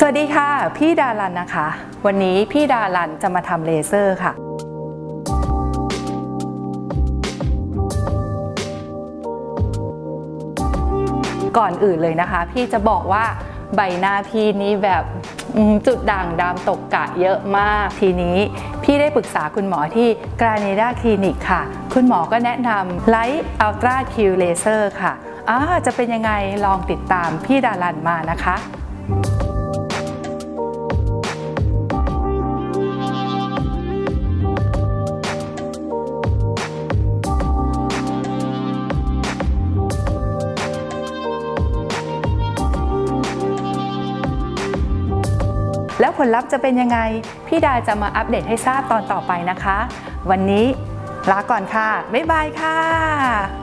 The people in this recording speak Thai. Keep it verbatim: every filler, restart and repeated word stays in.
วัสดีค่ะพี่ดารันนะคะวันนี้พี่ดารันจะมาทำเลเซอร์ค่ะก่อนอื่นเลยนะคะพี่จะบอกว่าใบหน้าพี่นี้แบบจุดด่างดำตกกะเยอะมากทีนี้พี่ได้ปรึกษาคุณหมอที่กราเนดาคลินิกค่ะคุณหมอก็แนะนำไลท์อัลตราคิวเลเซอร์ค่ะอ่าจะเป็นยังไงลองติดตามพี่ดารันมานะคะแล้วผลลัพธ์จะเป็นยังไงพี่ดาจะมาอัปเดตให้ทราบตอนต่อไปนะคะวันนี้ลาก่อนค่ะบ๊ายบายค่ะ